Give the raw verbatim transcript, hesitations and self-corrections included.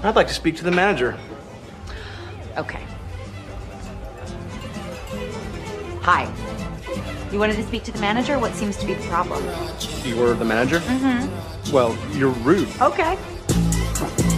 I'd like to speak to the manager. Okay. Hi. You wanted to speak to the manager? What seems to be the problem? You were the manager? Mm-hmm. Well, you're rude. Okay.